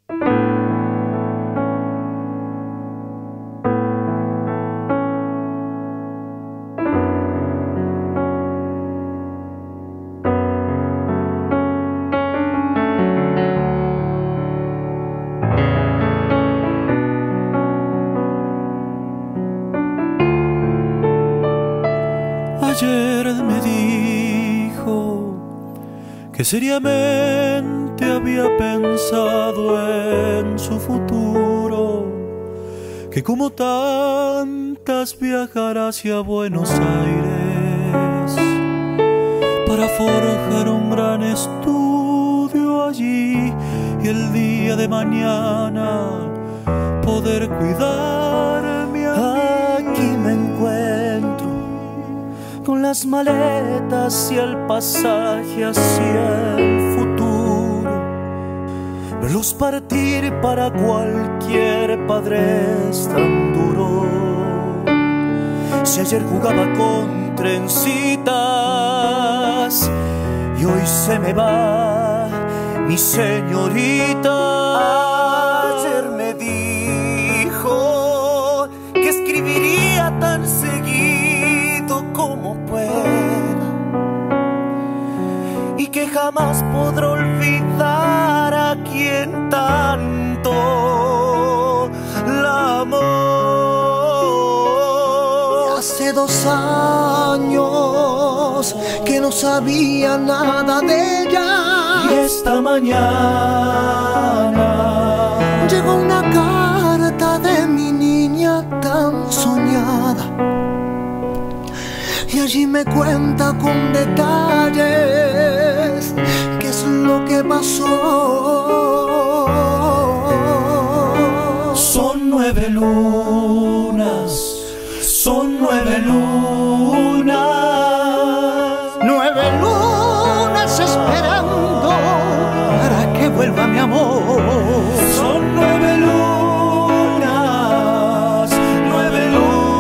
Ayer me dijo que seriamente había pensado en su futuro, que como tantas viajará hacia Buenos Aires para forjar un gran estudio allí y el día de mañana poder cuidarme a mí. Aquí me encuentro con las maletas y el pasaje hacia el futuro. Verlos partir para cualquier padre es tan duro. Si ayer jugaba con trencitas y hoy se me va mi señorita. Ayer me dijo que escribiría tan seguido como pueda y que jamás podrá olvidar a quien tanto la amó. Hace 2 años que no sabía nada de ella y esta mañana llegó una carta de mi niña tan soñada. Y allí me cuenta con detalles qué es lo que pasó. Son 9 lunas, son 9 lunas, 9 lunas esperando para que vuelva mi amor. Son 9 lunas, 9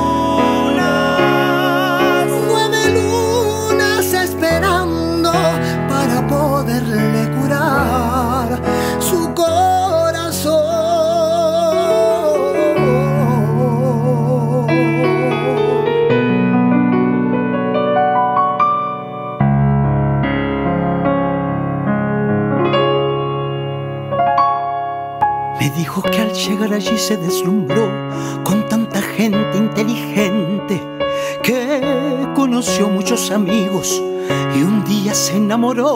lunas, 9 lunas esperando para poderle curar su corazón. Me dijo que al llegar allí se deslumbró con tanta gente inteligente, que conoció muchos amigos y un día se enamoró,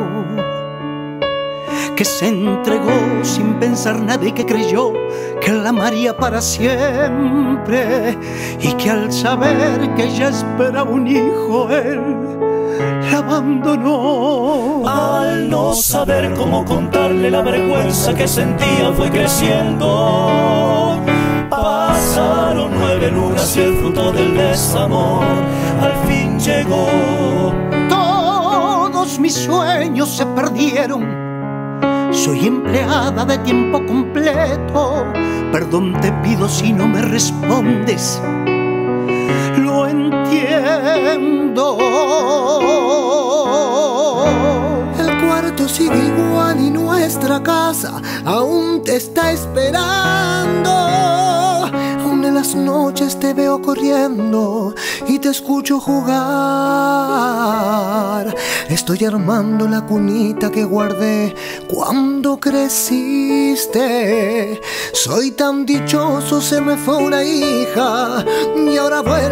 que se entregó sin pensar nada y que creyó que la amaría para siempre, y que al saber que ella esperaba un hijo, él la abandonó. Al no saber cómo contarle la vergüenza que sentía, fue creciendo. Pasaron 9 lunas y el fruto del desamor al fin llegó. Todos mis sueños se perdieron. Soy empleada de tiempo completo. Perdón te pido si no me respondes. Lo entiendo. El cuarto sigue igual y nuestra casa aún te está esperando. Aún en las noches te veo corriendo y te escucho jugar. Estoy armando la cunita que guardé cuando creciste. Soy tan dichoso, se me fue una hija y ahora vuelve